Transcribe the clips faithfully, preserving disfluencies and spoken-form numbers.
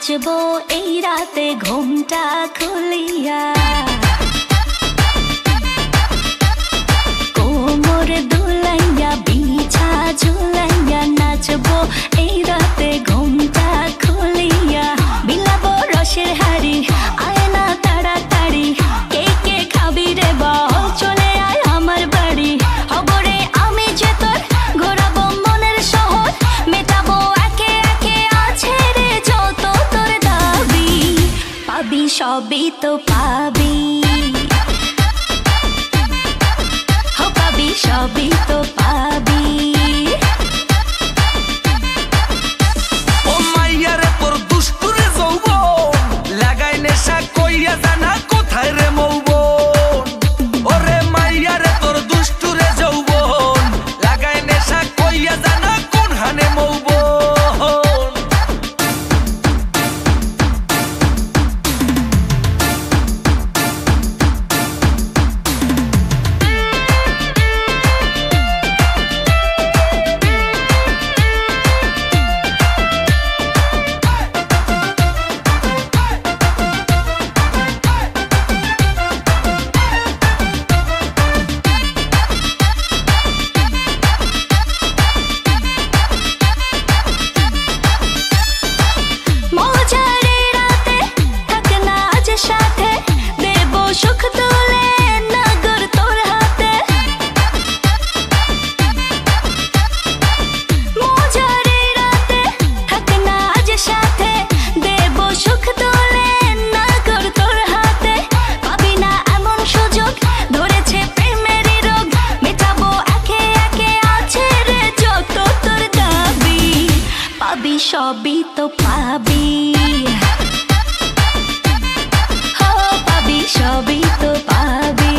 নাচবো এই রাতে ঘুমটা খুলিয়া, কোমর দুলাইয়া বিছা ঝুলাইয়া নাচবো এই রাতে ঘুমটা খুলিয়া। বিলাবো রসের হাড়ি আয় না তাড়াতাড়ি, কে কে খাবি রে বল চলে আয় আমার বাড়ি। হবরে আমি যে তোর ঘোরাবো মনের শহর, মেটাবো একে একে আছে রে যত তোর দাবি। পাবি সবই তো পাবি, হো পাবি সবই তো পাবি। ও মাইয়া রে তোর দুষ্টু রে যৌবন, লাগাই নেশা কইয়া জানা কোথায় রে মৌবন। ওরে মাইয়া রে তোর দুষ্টু রে যৌবন, লাগাই নেশা কইয়া জানা কোন হানে মৌবন। সবই তো পাবি, হো পাবি সবই তো পাবি।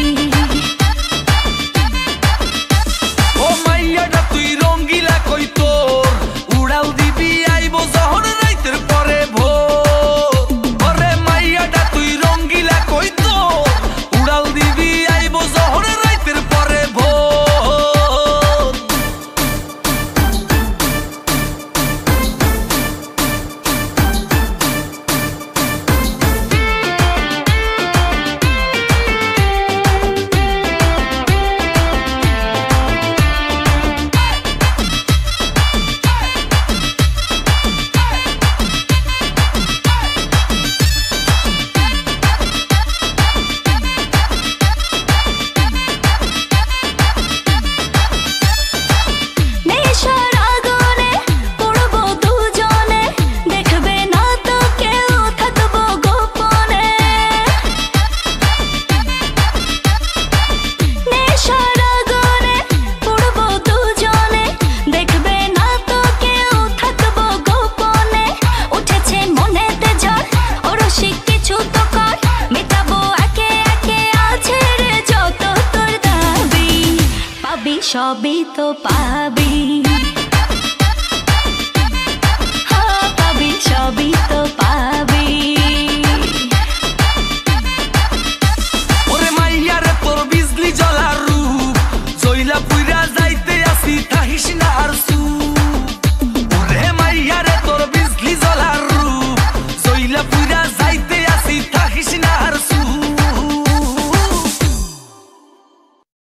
ও মাইয়াটা তুই রঙ্গিলা কই তোর, উড়াল দিবি আইবো যখন রাইতের পরে ভোর। ওরে মাইয়াটা তুই রঙ্গিলা কই তোর, উড়াল দিবি আইবো যখন রাইতের পরে ভোর। সবই তো পাবি, হো পাবি সবই তো